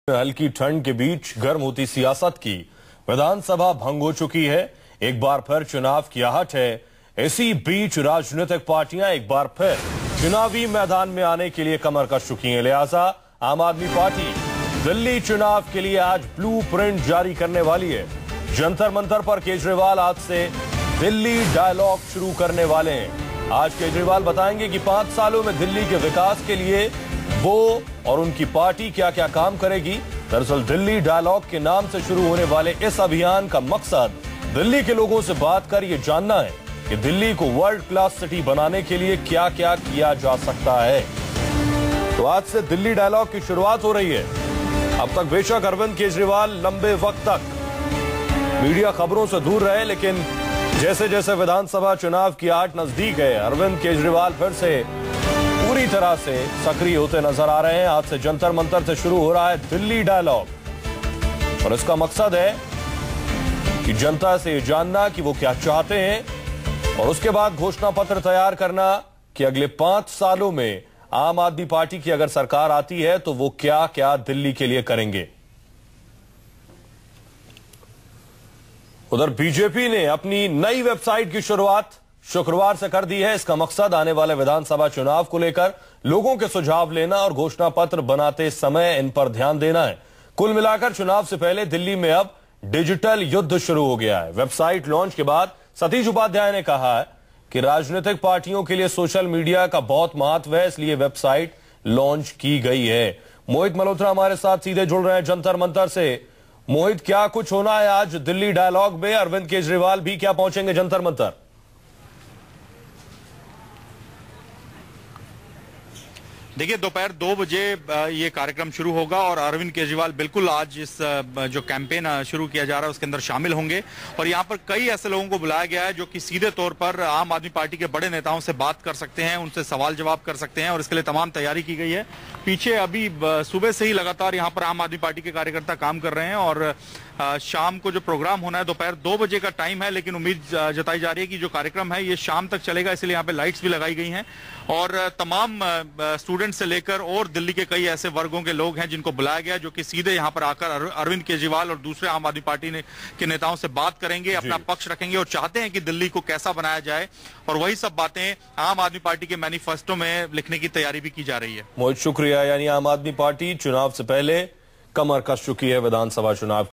हल्की ठंड के बीच गर्म होती सियासत की विधानसभा भंग हो चुकी है। एक बार फिर चुनाव की आहट है। इसी बीच राजनीतिक पार्टियां एक बार फिर चुनावी मैदान में आने के लिए कमर कस चुकी हैं। लिहाजा आम आदमी पार्टी दिल्ली चुनाव के लिए आज ब्लूप्रिंट जारी करने वाली है। जंतर मंतर पर केजरीवाल आज से दिल्ली डायलॉग शुरू करने वाले हैं। आज केजरीवाल बताएंगे कि 5 सालों में दिल्ली के विकास के लिए वो और उनकी पार्टी क्या क्या काम करेगी। दरअसल दिल्ली डायलॉग के नाम से शुरू होने वाले इस अभियान का मकसद दिल्ली के लोगों से बात कर ये जानना है कि दिल्ली को वर्ल्ड क्लास सिटी बनाने के लिए क्या क्या किया जा सकता है। तो आज से दिल्ली डायलॉग की शुरुआत हो रही है। अब तक बेशक अरविंद केजरीवाल लंबे वक्त तक मीडिया खबरों से दूर रहे, लेकिन जैसे जैसे विधानसभा चुनाव की आहट नजदीक है, अरविंद केजरीवाल फिर से पूरी तरह से सक्रिय होते नजर आ रहे हैं। आज से जंतर मंतर से शुरू हो रहा है दिल्ली डायलॉग और इसका मकसद है कि जनता से जानना कि वो क्या चाहते हैं और उसके बाद घोषणा पत्र तैयार करना कि अगले 5 सालों में आम आदमी पार्टी की अगर सरकार आती है तो वो क्या क्या दिल्ली के लिए करेंगे। उधर बीजेपी ने अपनी नई वेबसाइट की शुरुआत शुक्रवार से कर दी है। इसका मकसद आने वाले विधानसभा चुनाव को लेकर लोगों के सुझाव लेना और घोषणा पत्र बनाते समय इन पर ध्यान देना है। कुल मिलाकर चुनाव से पहले दिल्ली में अब डिजिटल युद्ध शुरू हो गया है। वेबसाइट लॉन्च के बाद सतीश उपाध्याय ने कहा है कि राजनीतिक पार्टियों के लिए सोशल मीडिया का बहुत महत्व है, इसलिए वेबसाइट लॉन्च की गई है। मोहित मल्होत्रा हमारे साथ सीधे जुड़ रहे हैं जंतर मंतर से। मोहित, क्या कुछ होना है आज दिल्ली डायलॉग में? अरविंद केजरीवाल भी क्या पहुंचेंगे जंतर मंतर? देखिए, दोपहर 2 बजे ये कार्यक्रम शुरू होगा और अरविंद केजरीवाल बिल्कुल आज इस जो कैंपेन शुरू किया जा रहा है उसके अंदर शामिल होंगे। और यहाँ पर कई ऐसे लोगों को बुलाया गया है जो कि सीधे तौर पर आम आदमी पार्टी के बड़े नेताओं से बात कर सकते हैं, उनसे सवाल जवाब कर सकते हैं और इसके लिए तमाम तैयारी की गई है। पीछे अभी सुबह से ही लगातार यहाँ पर आम आदमी पार्टी के कार्यकर्ता काम कर रहे हैं और शाम को जो प्रोग्राम होना है दोपहर 2 बजे का टाइम है, लेकिन उम्मीद जताई जा रही है कि जो कार्यक्रम है ये शाम तक चलेगा, इसलिए यहाँ पे लाइट्स भी लगाई गई हैं और तमाम स्टूडेंट से लेकर और दिल्ली के कई ऐसे वर्गों के लोग हैं जिनको बुलाया गया जो कि सीधे यहाँ पर आकर अरविंद केजरीवाल और दूसरे आम आदमी पार्टी के नेताओं से बात करेंगे, अपना पक्ष रखेंगे और चाहते हैं कि दिल्ली को कैसा बनाया जाए और वही सब बातें आम आदमी पार्टी के मैनिफेस्टो में लिखने की तैयारी भी की जा रही है। बहुत शुक्रिया। यानी आम आदमी पार्टी चुनाव से पहले कमर कस चुकी है विधानसभा चुनाव